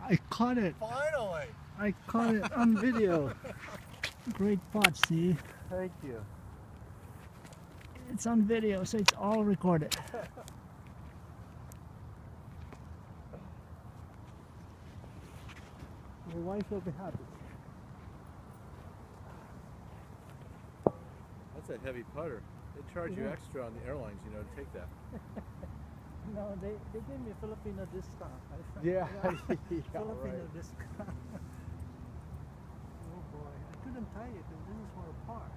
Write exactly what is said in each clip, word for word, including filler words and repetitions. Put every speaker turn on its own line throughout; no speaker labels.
I caught it.
Finally!
I caught it on video. Great pot, see?
Thank you.
It's on video, so it's all recorded. Your wife will be happy.
That's a heavy putter. They charge you
Yeah.
extra on the airlines, you know, to take that.
No, they, they gave me a Filipino discount. I found-
Yeah, yeah,
Filipino
right.
discount. Oh boy, I couldn't tie it because this is for a par.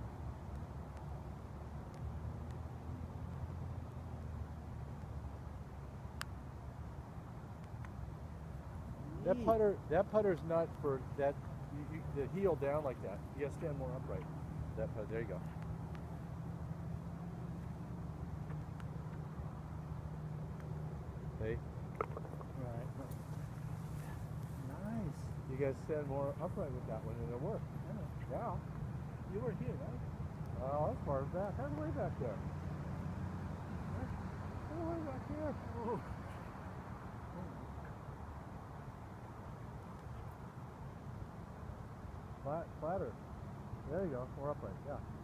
That
Neat.
putter, that putter's not for that. You, you, the heel down like that. You gotta stand more upright. That putter. There you go. See?
Right. Nice.
You gotta stand more upright with that one, and it'll work.
Yeah.
Yeah.
You were here, right?
Oh, that's far back. That's way back there. That's way back here.
Oh.
Flat, flatter. There you go. More upright. Yeah.